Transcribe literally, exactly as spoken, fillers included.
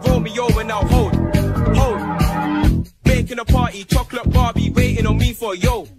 Romeo and now hold, hold. Making a party, chocolate Barbie, waiting on me for yo.